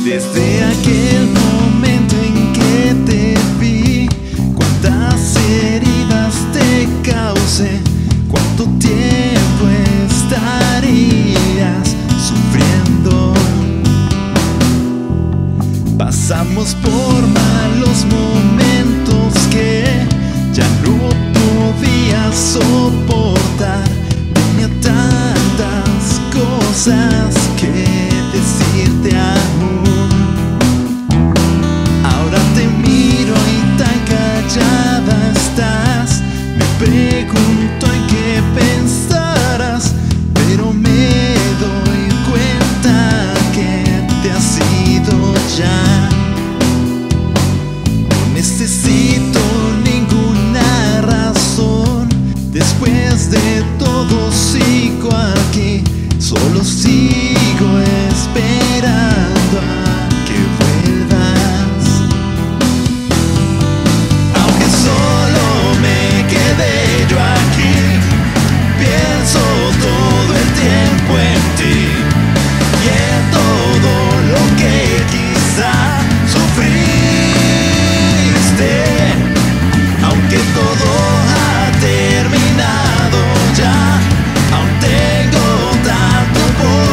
Desde aquel momento en que te vi, cuántas heridas te causé, cuánto tiempo estarías sufriendo. Pasamos por malos momentos que ya no podía soportar. Tenía tantas cosas que decirte aún. Ahora te miro y tan callada estás. Me pregunto en qué pensarás, pero me doy cuenta que te has ido ya. No necesito ninguna razón. Después de todo sigo aquí, solo sigo esperando a que vuelvas. Aunque solo me quedé yo aquí, pienso todo el tiempo en ti y en todo lo que quizá sufriste. Aunque todo ha terminado ya, aún tengo tanto por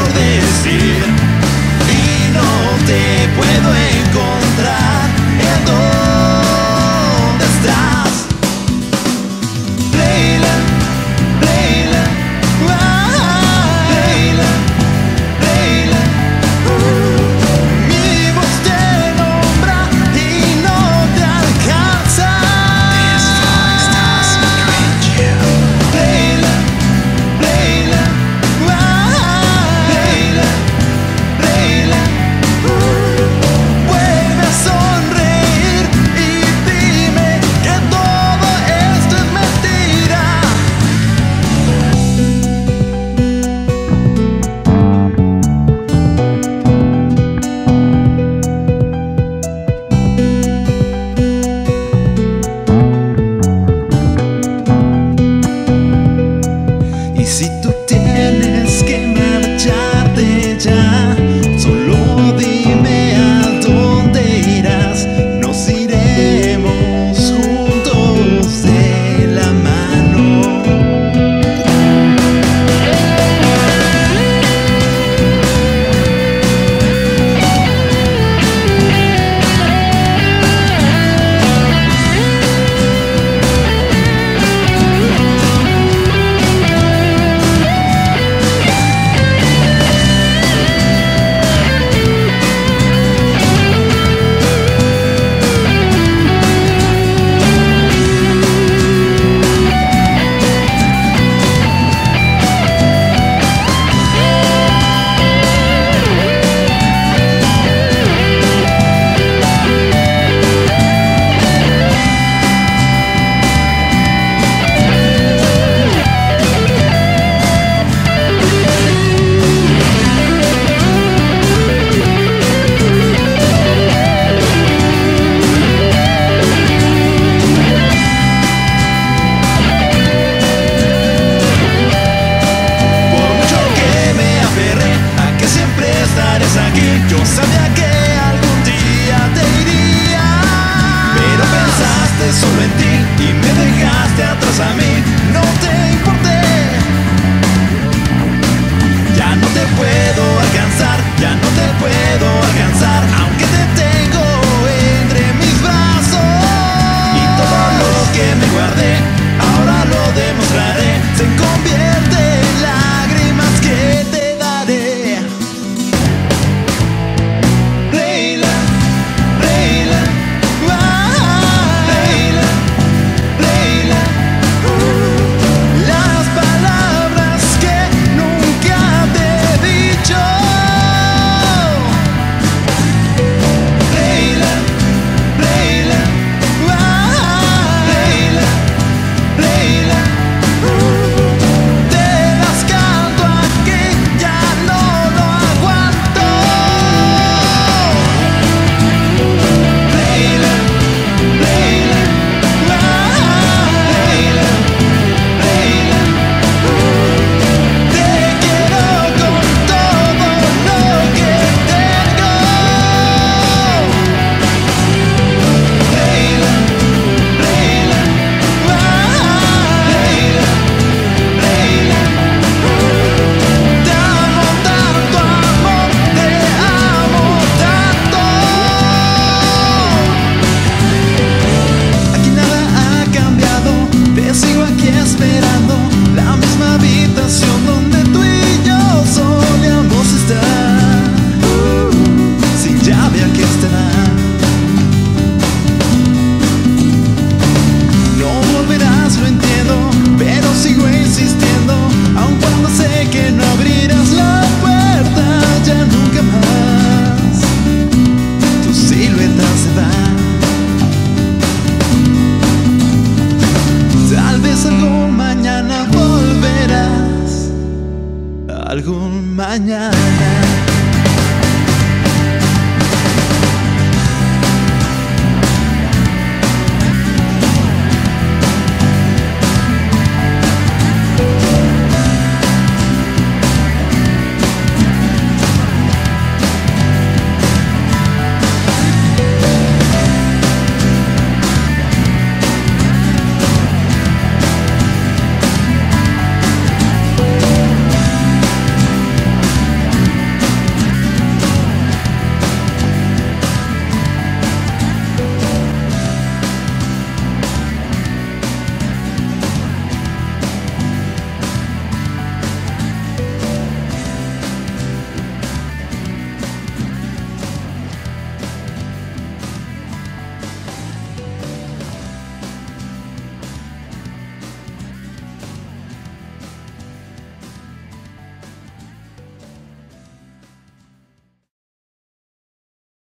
algún mañana.